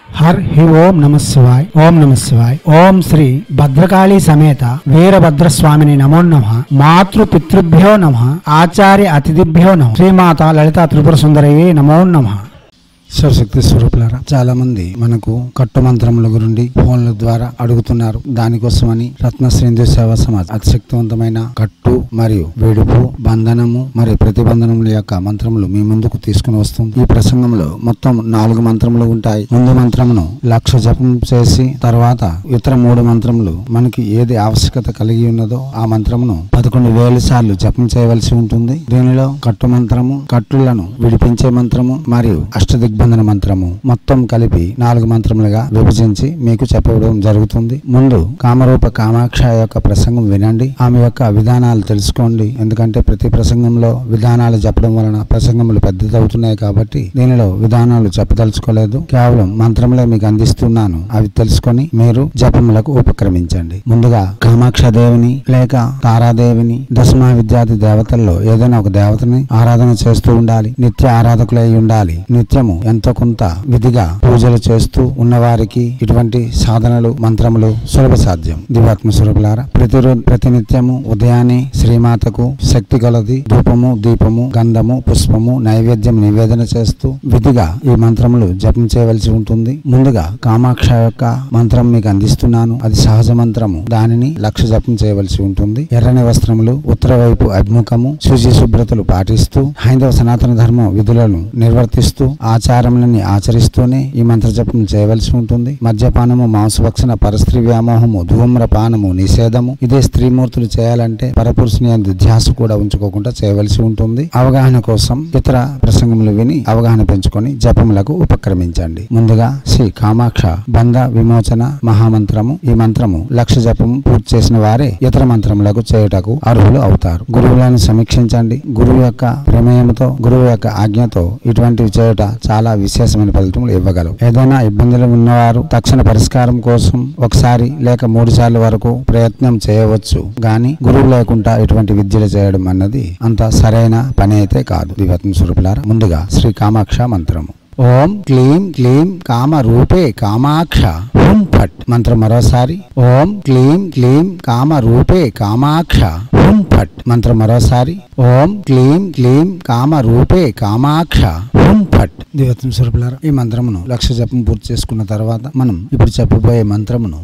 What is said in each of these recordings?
हर ही ओम नमः शिवाय ओम नमः शिवाय ओम श्री भद्रकाली समेत वीरभद्र स्वामिनि नमो नमः मातृ पितृभ्यो नमः आचार्य अतिथिभ्यो नमः श्रीमाता ललिता त्रिपुर सुंदरये नमो नमः। శివశక్తి స్వరూపులారా, చాలా మంది మనకు కట్టు మంత్రముల గురించి ఫోన్ల ద్వారా అడుగుతున్నారు. దానికోసమని రత్నశ్రేంద్ర సేవా సమాజ్ అతి శక్తివంతమైన కట్టు మరియు వెడుపు, బంధనము మరియు ప్రతిబంధనముల యొక్క మంత్రములు మీ ముందుకు తీసుకుని వస్తుంది. ఈ ప్రసంగంలో మొత్తం 4 మంత్రములు ఉంటాయి. ముందు మంత్రమును 1,00,000 జపం చేసి తర్వాత ఇతర 3 మంత్రములు మనకి ఏది ఆవశ్యకత కలిగి ఉన్నదో ఆ మంత్రమును 11,000 సార్లు జపం చేయవలసి ఉంటుంది. దీనిలో కట్టు మంత్రము, కట్టులను విడిపించే మంత్రము మరియు అష్టదిగ్బంధన మంత్రము మొత్తం కలిపి 4 మంత్రములుగా విభజించి మీకు చెప్పడం జరుగుతుంది. ముందు కామరూప కామాక్ష యొక్క ప్రసంగం వినండి, ఆమె యొక్క విధానాలు తెలుసుకోండి. ఎందుకంటే ప్రతి ప్రసంగంలో విధానాలు చెప్పడం వలన ప్రసంగములు పెద్దదవుతున్నాయి కాబట్టి దీనిలో విధానాలు చెప్పదలుచుకోలేదు, కేవలం మంత్రములే మీకు అందిస్తున్నాను. అవి తెలుసుకొని మీరు జపములకు ఉపక్రమించండి. ముందుగా కామాక్ష దేవిని లేక తారాదేవిని, దశమా విద్యాది దేవతల్లో ఏదైనా ఒక దేవతని ఆరాధన చేస్తూ ఉండాలి. నిత్య ఆరాధకులై ఉండాలి. నిత్యము ఎంతో కొంత విధిగా పూజలు చేస్తూ ఉన్నవారికి ఇటువంటి సాధనలు మంత్రములు సులభ సాధ్యం. దివాత్మ స్వరూపులారా, ప్రతినిత్యము ఉదయాన్నే శ్రీమాతకు శక్తి కొలది ధూపము, దీపము, గంధము, పుష్పము, నైవేద్యం నివేదన చేస్తూ విధిగా ఈ మంత్రములు జపం చేయవలసి ఉంటుంది. ముందుగా కామాక్ష యొక్క మంత్రం మీకు అందిస్తున్నాను. అది సహజ మంత్రము. దానిని 1,00,000 జపం చేయవలసి ఉంటుంది. ఎర్రని వస్త్రములు, ఉత్తర వైపు అభిముఖము, శుచి శుభ్రతలు పాటిస్తూ హైందవ సనాతన ధర్మ విధులను నిర్వర్తిస్తూ ఆచారములని ఆచరిస్తూనే ఈ మంత్ర జపం చేయవలసి ఉంటుంది. మద్యపానము, మాంసభక్షణ, పరస్త్రీ వ్యామోహము, ధూమ్రపానము నిషేధము. ఇదే స్త్రీమూర్తులు చేయాలంటే పరపురుషుని యందు ధ్యాస కూడా ఉంచుకోకుండా చేయవలసి ఉంటుంది. అవగాహన కోసం ఇతర ప్రసంగములు విని అవగాహన పెంచుకొని జపములకు ఉపక్రమించండి. ముందుగా శ్రీ కామాక్ష బంధ విమోచన మహామంత్రము. ఈ మంత్రము 1,00,000 జపము పూర్తి చేసిన వారే ఇతర మంత్రములకు చేయుటకు అర్హులు అవుతారు. గురువులను సమీక్షించండి. గురువు యొక్క ప్రమేయముతో, గురువు యొక్క ఆజ్ఞతో ఇటువంటివి చేయుట చాలా విశేషమైన ఫలితములు ఇవ్వగలవు. ఏదైనా ఇబ్బందులు ఉన్నవారు తక్షణ పరిష్కారం కోసం 1 లేక 3 సార్లు వరకు ప్రయత్నం చేయవచ్చు. గాని గురువు లేకుండా ఇటువంటి విద్యలు చేయడం అన్నది అంత సరైన పని అయితే కాదు. దివ్యాత్మ స్వరూపులారా, ముందుగా శ్రీ కామాక్ష మంత్రము. ఓం క్లీం క్లీం కామ రూపే కామాక్ష హుం ఫట్. మంత్రం మరోసారి. ఓం క్లీం క్లీం కామ రూపే కామాక్ష హుం ఫట్. మంత్రం మరోసారి. ఓం క్లీం క్లీం కామ రూపే కామాక్ష హుం ఫట్. దివ్యాత్మ స్వరూపులారా, ఈ మంత్రమును 1,00,000 జపం పూర్తి చేసుకున్న తర్వాత మనం ఇప్పుడు చెప్పబోయే మంత్రమును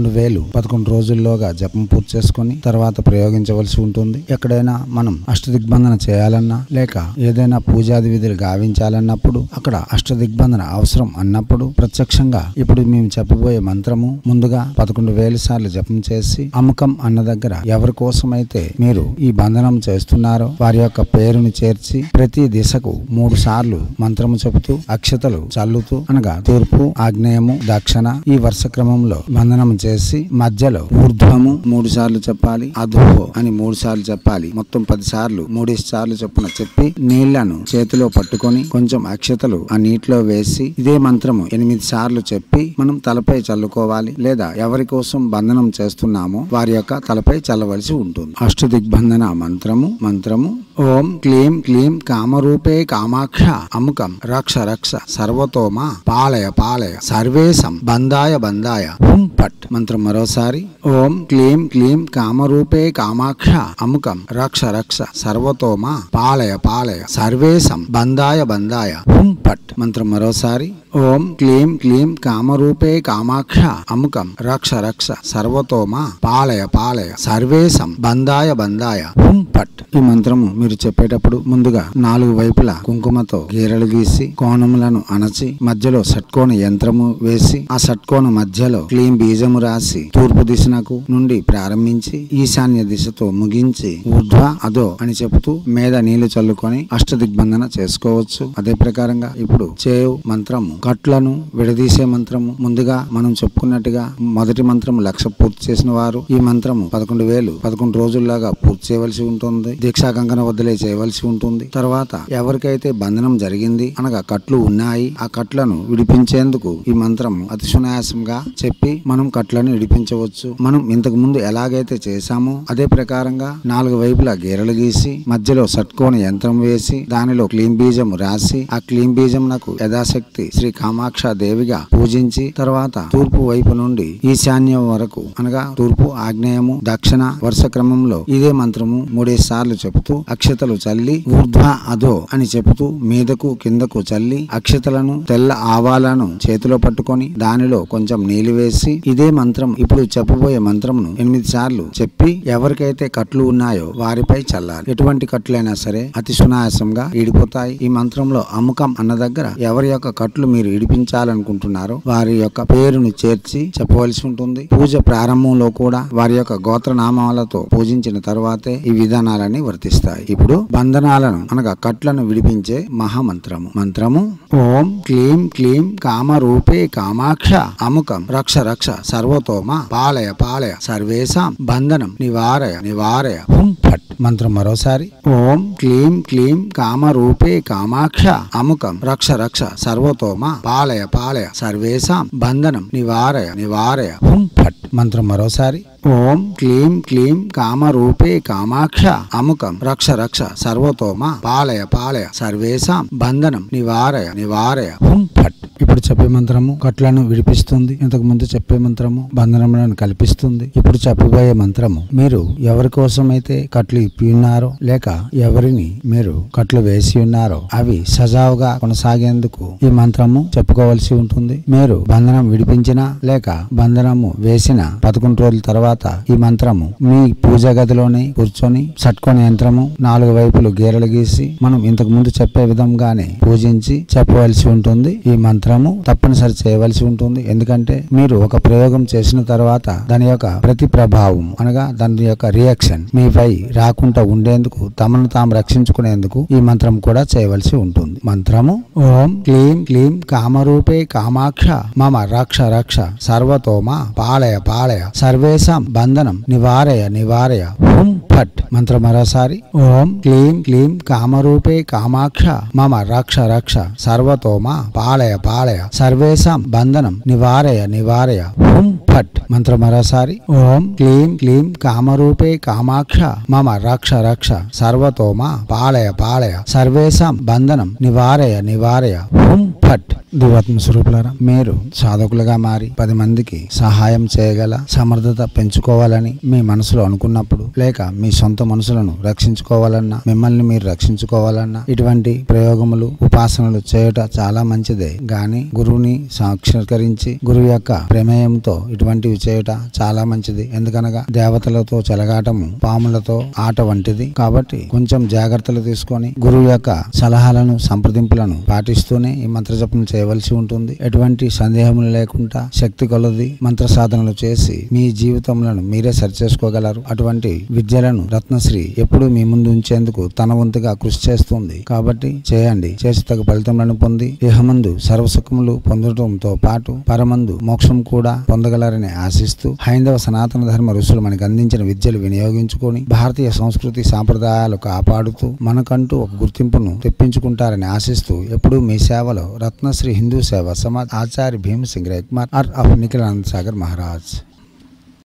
11 రోజుల్లోగా జపం పూర్తి చేసుకుని తర్వాత ప్రయోగించవలసి ఉంటుంది. ఎక్కడైనా మనం అష్టదిగ్బంధన చేయాలన్నా లేక ఏదైనా పూజాది విధులు గావించాలన్నప్పుడు అక్కడ అష్టదిగ్బంధన అవసరం అన్నప్పుడు ప్రత్యక్షంగా ఇప్పుడు మేము చెప్పబోయే మంత్రము ముందుగా 11,000 సార్లు జపం చేసి అముకం అన్న దగ్గర ఎవరి కోసమైతే మీరు ఈ బంధనం చేస్తున్నారో వారి యొక్క పేరుని చేర్చి ప్రతి దిశకు 3 సార్లు మంత్రము చెబుతూ అక్షతలు చల్లుతూ, అనగా తూర్పు, ఆగ్నేయము, దక్షిణ ఈ వరుస క్రమంలో బంధనం చేసి మధ్యలో ఊర్ధ్వము 3 సార్లు చెప్పాలి, అధో అని 3 సార్లు చెప్పాలి. మొత్తం 10 సార్లు 3 సార్లు చొప్పున చెప్పి నీళ్లను చేతిలో పట్టుకొని కొంచెం అక్షతలు ఆ నీటిలో వేసి ఇదే మంత్రము 8 సార్లు చెప్పి మనం తలపై చల్లుకోవాలి. లేదా ఎవరి కోసం బంధనం చేస్తున్నామో వారి యొక్క తలపై చల్లవలసి ఉంటుంది. అష్టదిగ్బంధన మంత్రము ఓం క్లీం క్లీం కామరూపే కామాక్ష అముకం రక్ష రక్ష సర్వతోమా పాలయ పాలయ సర్వేశం బంధాయ హుం ఫట్. మంత్రం మరోసారి. ఓం క్లీం క్లీం కామరూపే కామాక్ష అముకం రక్ష రక్ష సర్వతోమా పాలయ పాలయ సర్వేశం బంధాయ హుం ఫట్. మంత్రం మరోసారి. ఓం క్లీం క్లీం కామరూపే కామాక్ష అముకం రక్ష రక్ష సర్వతోమా పాలయ పాలయ సర్వేశం బంధాయ హుం ఫట్. ఈ మంత్రము మీరు చెప్పేటప్పుడు ముందుగా 4 వైపులా కుంకుమతో గీరలు గీసి కోణములను అణచి మధ్యలో షట్కోణ యంత్రము వేసి ఆ షట్కోణ మధ్యలో క్లీం బీజము రాసి తూర్పు దిశనకు నుండి ప్రారంభించి ఈశాన్య దిశతో ముగించి ఊర్ధ్వ అధో అని చెబుతూ మీద నీళ్లు చల్లుకొని అష్టదిగ్బంధన చేసుకోవచ్చు. అదే ప్రకారంగా ఇప్పుడు చేయు మంత్రము కట్లను విడదీసే మంత్రము. ముందుగా మనం చెప్పుకున్నట్టుగా మొదటి మంత్రము 1,00,000 పూర్తి చేసిన వారు ఈ మంత్రము 11,000 11 రోజుల్లాగా పూర్తి చేయవలసి ఉంటుంది. దీక్షా కంకణ బద్దలే చేయవలసి ఉంటుంది. తర్వాత ఎవరికైతే బంధనం జరిగింది అనగా కట్లు ఉన్నాయి, ఆ కట్లను విడిపించేందుకు ఈ మంత్రం అతి సునాయాసంగా చెప్పి మనం కట్లను విడిపించవచ్చు. మనం ఇంతకు ముందు ఎలాగైతే చేశామో అదే ప్రకారంగా 4 వైపులా గీరలు గీసి మధ్యలో షట్కోణ యంత్రం వేసి దానిలో క్లీం బీజం రాసి ఆ క్లీం బీజం నాకు యథాశక్తి శ్రీ కామాక్ష దేవిగా పూజించి తర్వాత తూర్పు వైపు నుండి ఈశాన్యం వరకు అనగా తూర్పు, ఆగ్నేయము, దక్షిణ వరుస క్రమంలో ఇదే మంత్రము 3 సార్లు చెబుతూ అక్షతలు చల్లి ఊర్ధ్వ అధో అని చెబుతూ మీదకు కిందకు చల్లి అక్షతలను తెల్ల ఆవాలను చేతిలో పట్టుకొని దానిలో కొంచెం నీళ్లు వేసి ఇదే మంత్రం ఇప్పుడు చెప్పబోయే మంత్రమును 8 సార్లు చెప్పి ఎవరికైతే కట్లు ఉన్నాయో వారిపై చల్లాలి. ఎటువంటి కట్లైనా సరే అతి సునాయాసంగా ఈడిపోతాయి. ఈ మంత్రంలో అముకం అన్న దగ్గర ఎవరి యొక్క కట్లు మీరు ఇడిపించాలనుకుంటున్నారో వారి యొక్క పేరును చేర్చి చెప్పవలసి ఉంటుంది. పూజ ప్రారంభంలో కూడా వారి యొక్క గోత్రనామాలతో పూజించిన తర్వాతే ఈ విధానాలన్నీ వర్తిస్తాయి. ఇప్పుడు బంధనాలను అనగా కట్లను విడిపించే మహామంత్రము. మంత్రము ఓం క్లీం క్లీం కామరూపే కామాక్ష అముకం రక్ష రక్ష సర్వతోమ పాలయ పాలయ సర్వేషాం బంధనం నివారయ నివారయ హుం ఫట్. మంత్రం మరోసారి ఓం క్లీం క్లీం కామరూపే కామాక్ష అముకం రక్ష రక్ష సర్వతోమ పాలయ పాలయ సర్వేషాం బంధనం నివారయ నివారయ హుం ఫట్. మంత్రం మరోసారి ఓం క్లీం క్లీం కామరూపే కామాక్ష అముకం రక్ష రక్ష సర్వతోమ పాలయ పాలయ సర్వేషాం బంధనం నివారయ నివారయ హుం ఫట్. ఇప్పుడు చెప్పే మంత్రము కట్లను విడిపిస్తుంది. ఇంతకు ముందు చెప్పే మంత్రము బంధనములను కల్పిస్తుంది. ఇప్పుడు చెప్పబోయే మంత్రము మీరు ఎవరి కోసం అయితే కట్లు ఇప్పి ఉన్నారో లేక ఎవరిని మీరు కట్లు వేసి ఉన్నారో అవి సజావుగా కొనసాగేందుకు ఈ మంత్రము చెప్పుకోవలసి ఉంటుంది. మీరు బంధనం విడిపించినా లేక బంధనము వేసిన 11 రోజుల తర్వాత ఈ మంత్రము మీ పూజా గదిలోనే కూర్చొని షట్కోణ యంత్రము 4 వైపులు గీరలు గీసి మనం ఇంతకు ముందు చెప్పే విధంగానే పూజించి చెప్పవలసి ఉంటుంది. ఈ మంత్రము తప్పనిసరి చేయవలసి ఉంటుంది. ఎందుకంటే మీరు ఒక ప్రయోగం చేసిన తర్వాత దాని యొక్క ప్రతి ప్రభావం అనగా దాని యొక్క రియాక్షన్ మీపై రాకుండా ఉండేందుకు తమను తాము రక్షించుకునేందుకు ఈ మంత్రం కూడా చేయవలసి ఉంటుంది. మంత్రము ఓం క్లీం క్లీం కామరూపే కామాక్ష మమ రక్ష రక్ష సర్వతోమ పాలయ పాలయ సర్వేషాం బంధనం నివారయ నివారయ హుం ఫట్. మంత్రం మరోసారి ఓం క్లీం క్లీం కామరూపే కామాక్ష మమ రక్ష రక్ష సర్వతోమ పాలయ పాలయ సర్వేషాం బంధనం నివారయ నివారయ హుం ఫట్. మంత్రం మరోసారి ఓం క్లీం క్లీం కామరూపే కామాక్ష మమ రక్ష రక్ష సర్వతోమ పాలయ పాలయ సర్వేషాం బంధనం నివారయ నివారయ హుం ఫట్. దివాత్మ స్వరూపులారా, మీరు సాధకులుగా మారి 10 మందికి సహాయం చేయగల సమర్థత పెంచుకోవాలని మీ మనసులో అనుకున్నప్పుడు లేక మీ సొంత మనసులను రక్షించుకోవాలన్నా మిమ్మల్ని మీరు రక్షించుకోవాలన్నా ఇటువంటి ప్రయోగములు ఉపాసనలు చేయుట చాలా మంచిదే. గాని గురువుని సాక్షాత్కరించి గురువు యొక్క ప్రమేయంతో ఇటువంటివి చేయుట చాలా మంచిది. ఎందుకనగా దేవతలతో చెలగాటము పాములతో ఆట వంటిది. కాబట్టి కొంచెం జాగ్రత్తలు తీసుకొని గురువు యొక్క సలహాలను సంప్రదింపులను పాటిస్తూనే ఈ మంత్రజపం చేయవలసి ఉంటుంది. ఎటువంటి సందేహములు లేకుండా శక్తి కొలది మంత్ర సాధనలు చేసి మీ జీవితములను మీరే సరిచేసుకోగలరు. అటువంటి విద్యలను రత్నశ్రీ ఎప్పుడు మీ ముందు ఉంచేందుకు తన వంతుగా కృషి చేస్తుంది. కాబట్టి చేయండి. చేసి తగ్గ ఫలితములను పొంది ఇహమందు సర్వసుఖములు పొందడంతో పాటు పరమందు మోక్షం కూడా పొందగలరని ఆశిస్తూ హైందవ సనాతన ధర్మ ఋషులు మనకు అందించిన విద్యలు వినియోగించుకొని భారతీయ సంస్కృతి సాంప్రదాయాలు కాపాడుతూ మనకంటూ ఒక గుర్తింపును తెప్పించుకుంటారని ఆశిస్తూ ఎప్పుడూ మీ సేవలో రత్నశ్రీ హిందూ సేవ సమాజ్ ఆచార్య భీమ్ సింగ్ రేక్మార్ ఆఫ్ నిఖిలానంద సాగర్ మహారాజ్.